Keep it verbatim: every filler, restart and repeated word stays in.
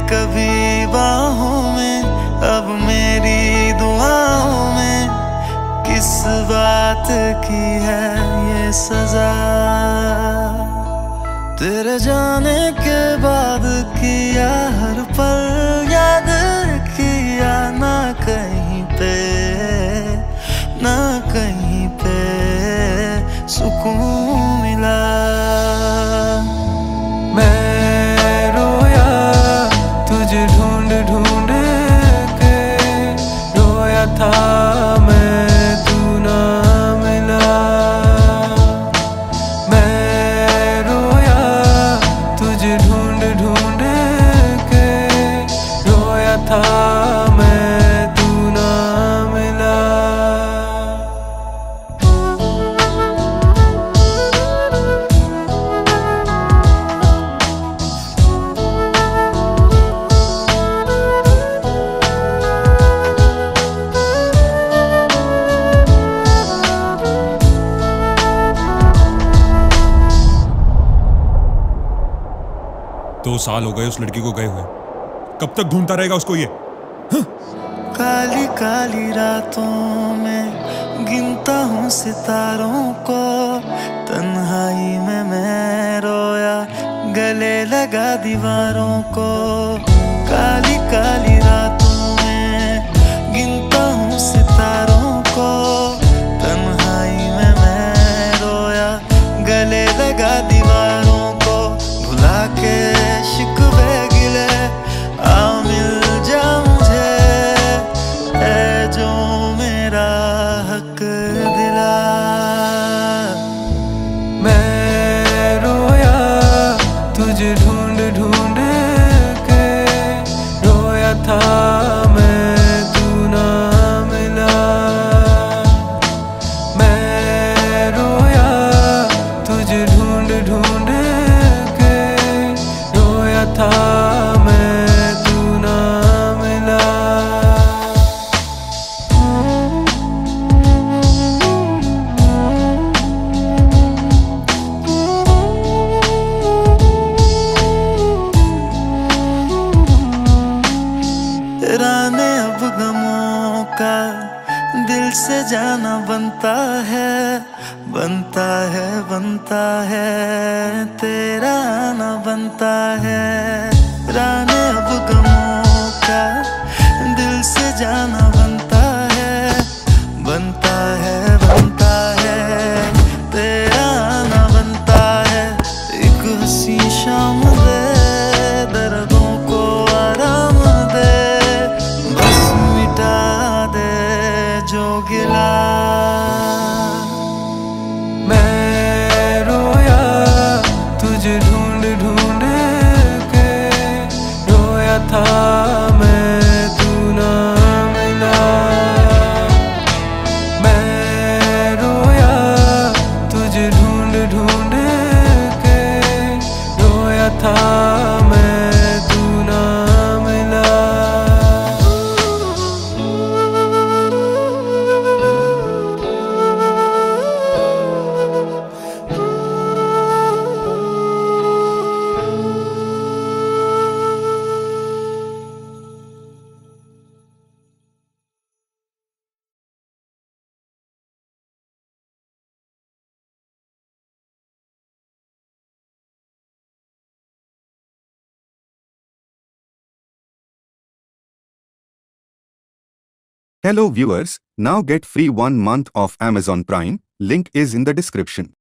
कभी बाहों में, अब मेरी दुआओं में किस बात की है ये सजा। तेरे जाने के बाद किया हर पल याद किया, ना कहीं पे ना कहीं पे सुकून मिला। मैं रोया तुझे ढूंढ ढूंढ के, रोया था मैं तू ना मिला। मैं रोया तुझे ढूंढ ढूंढ के, रोया था मैं तू ना मिला। दो साल हो गए उस लड़की को गए हुए, कब तक ढूंढता रहेगा उसको ये? हाँ? काली काली रातों में गिनता हूँ सितारों को, तन्हाई में मैं रोया गले लगा दीवारों को। काली काली रातों में गिनता हूँ सितारों को, तन्हाई में मैं रोया गले लगा दीवारों को। भुला के शिकवे गिले आ मिल जा मुझे, है जो मेरा हक दिला। मैं रोया तुझे ढूंढ ढूंढ के, रोया था मैं तू ना मिला। मैं रोया तुझे ढूंढ ढूंढ के, रोया था मैं तू ना मिला। राने अब गमों का दिल से जाना बनता है, बनता है बनता है तेरा आना बनता है। राने अब गमों का दिल से जाना बनता है, बनता है बनता है तेरा आना बनता है। एक हंसी शाम दे दर्दों को आराम दे, बस मिटा दे जो गिला। मैं रोया तुझे ढूंढ ढूंढ के, रोया था मैं तू ना मिला। मैं रोया तुझे ढूंढ ढूंढ के, रोया था मैं तू ना मिला। Hello viewers, now get free one month of Amazon Prime, link is in the description.